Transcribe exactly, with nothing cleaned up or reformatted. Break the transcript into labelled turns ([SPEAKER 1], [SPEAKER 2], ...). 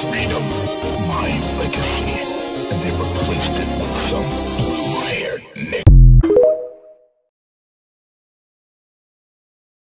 [SPEAKER 1] made them my legacy, and they replaced it with some